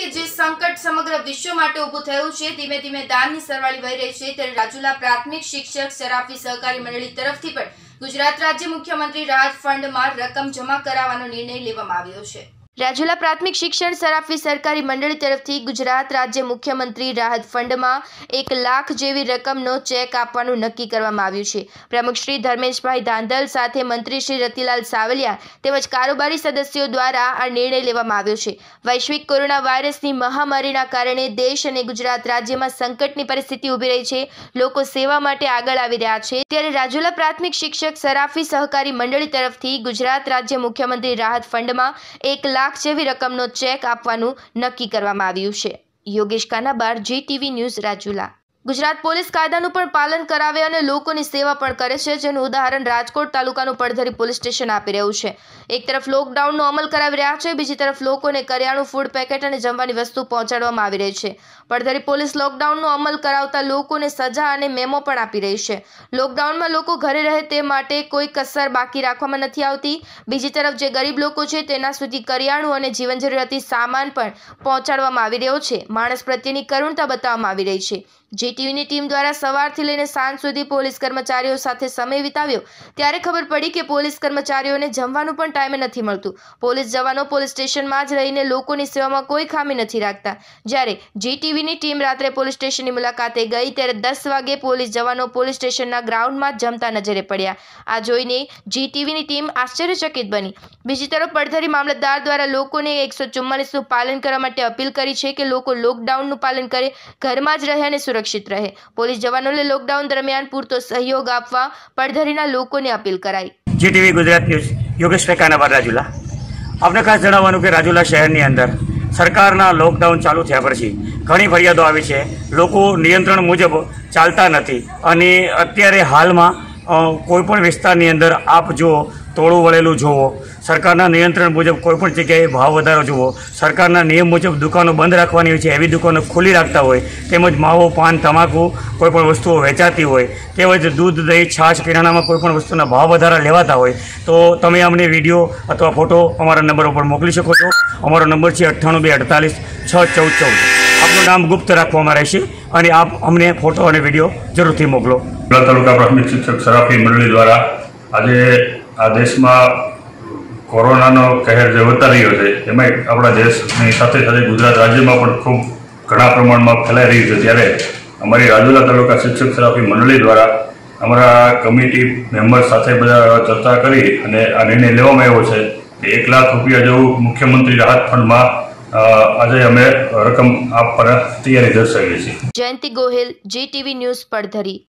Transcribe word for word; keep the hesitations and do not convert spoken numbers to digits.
કે જે સંકટ સમગ્ર વિશ્વ માટે ઊભું થયું છે, ધીમે ધીમે દાનની સરવાળી વહી રહી છે, ત્યારે રાજુલા પ્રાથમિક શિક્ષક સરાફી સહકારી મંડળી તરફથી પણ ગુજરાત રાજ્ય મુખ્યમંત્રી રાહત ફંડમાં રકમ જમા કરાવવાનો નિર્ણય લેવામાં આવ્યો છે। રાજુલા પ્રાથમિક શિક્ષણ સરાફી સરકારી મંડળી તરફથી ગુજરાત રાજ્ય મુખ્યમંત્રી રાહત ફંડમાં એક લાખ જેવી રકમનો ચેક આપવાનું નક્કી કરવામાં આવ્યું છે। પ્રમુખ શ્રી ધર્મેશભાઈ ધાંધલ સાથે મંત્રી શ્રી રતિલાલ સાવલિયા તેમજ કારોબારી સદસ્યો દ્વારા આ નિર્ણય લેવામાં આવ્યો છે। વૈશ્વિક કોરોના વાયરસની મહામારીના કારણે દેશ અને ગુજરાત રાજ્યમાં સંકટની પરિસ્થિતિ ઊભી રહી છે। લોકો સેવા માટે આગળ આવી રહ્યા છે, ત્યારે રાજુલા પ્રાથમિક શિક્ષક સરાફી સહકારી મંડળી તરફથી ગુજરાત રાજ્ય મુખ્યમંત્રી રાહત ફંડમાં એક લાખ જેવી રકમનો ચેક આપવાનું નક્કી કરવામાં આવ્યું છે। Yogesh Kanabar, Zee TV news, Rajula. Gujarat police કાયદાનું પણ પાલન કરાવે અને લોકોની સેવા પણ કરે છે, જેનું ઉદાહરણ રાજકોટ તાલુકાનું પડધરી પોલીસ સ્ટેશન આપી રહ્યું છે। એક તરફ લોકડાઉનનો અમલ કરાવી રહ્યા છે, બીજી તરફ લોકોને કરિયાણું, ફૂડ પેકેટ અને જમવાની વસ્તુ પહોંચાડવામાં આવી રહી છે। પડધરી પોલીસ લોકડાઉનનો અમલ કરાવતા લોકોને સજા અને મેમો પણ આપી રહી છે। લોકડાઉનમાં લોકો ઘરે રહે તે માટે કોઈ કસર બાકી રાખવામાં નથી આવતી। બીજી તરફ જે ગરીબ લોકો છે તેના સુધી કરિયાણું અને જીવન જરૂરિયાતી સામાન પણ પહોંચાડવામાં આવી રહ્યો છે। માણસ પ્રત્યેની કરુણતા બતાવવામાં આવી રહી છે। જી ટીવીની ટીમ દ્વારા સવારથી લઈને સાંજ સુધી પોલીસ કર્મચારીઓ સાથે સમય વિતાવ્યો, ત્યારે ખબર પડી કે પોલીસ કર્મચારીઓને જમવાનું પણ ટાઈમે નથી મળતું। પોલીસ જવાનો પોલીસ સ્ટેશનમાં જ રહીને લોકોની સેવામાં કોઈ ખામી નથી રાખતા। જ્યારે જી ટીવીની ટીમ રાત્રે પોલીસ સ્ટેશનની મુલાકાતે ગઈ ત્યારે દસ વાગે પોલીસ જવાનો પોલીસ સ્ટેશનના ગ્રાઉન્ડમાં જમતા નજરે પડ્યા। આ જોઈને જી ટીવીની ટીમ આશ્ચર્યચકિત બની। બીજી તરફ પડધરી મામલતદાર દ્વારા લોકોને એકસો ચુમ્માલીસનું પાલન કરવા માટે અપીલ કરી છે કે લોકો લોકડાઉનનું પાલન કરે, ઘરમાં જ રહે અને સુરક્ષિત રહે। પોલીસ જવાનોને લોકડાઉન દરમિયાન પૂરતો સહયોગ આપવા પડધરીના લોકોને અપીલ કરાઈ। Zee TV Gujarat news, Yogesh Kanabar, Rajula. આપણે ખાસ જણાવવાનું કે રાજુલા શહેરની અંદર સરકારના લોકડાઉન ચાલુ થયા પછી ઘણી ફરિયાદો આવી છે। લોકો નિયંત્રણ મુજબ ચાલતા નથી અને અત્યારે હાલમાં કોઈપણ વિસ્તારની અંદર આપ જુઓ તોડું વળેલું જુઓ, સરકારના નિયંત્રણ મુજબ કોઈપણ જગ્યાએ ભાવ વધારો જુઓ, સરકારના નિયમ મુજબ દુકાનો બંધ રાખવાની હોય છે એવી દુકાનો ખુલ્લી રાખતા હોય, તેમજ માવો, પાન, તમાકુ કોઈપણ વસ્તુઓ વેચાતી હોય, તેમજ દૂધ, દહીં, છાશ, કિરાણામાં કોઈપણ વસ્તુના ભાવ વધારા લેવાતા હોય તો તમે અમને વિડીયો અથવા ફોટો અમારા નંબર ઉપર મોકલી શકો છો। અમારો નંબર છે અઠ્ઠાણું બે અડતાલીસ છ ચૌદ ચૌદ। આપનું નામ ગુપ્ત રાખવામાં રહેશે અને આપ અમને ફોટો અને વિડીયો જરૂરથી મોકલો। તાલુકા પ્રાથમિક શિક્ષક સરાફી મંડળી દ્વારા આજે આ દેશમાં કોરોનાનો કહેર જે વધતા રહ્યો છે એમાં આપણા દેશની સાથે સાથે ગુજરાત રાજ્યમાં પણ ખૂબ ઘણા પ્રમાણમાં ફેલાઈ રહ્યું છે, ત્યારે અમારી રાજુલા તાલુકા શિક્ષક સરાફી મંડળી દ્વારા અમારા કમિટી મેમ્બર સાથે બધા ચર્ચા કરી અને આ નિર્ણય લેવામાં આવ્યો છે કે એક લાખ રૂપિયા જેવું મુખ્યમંત્રી રાહત ફંડમાં આજે અમે રકમ આપવાની તૈયારી દર્શાવીએ છીએ। Jayanti Gohil, Zee TV news, Paddhari.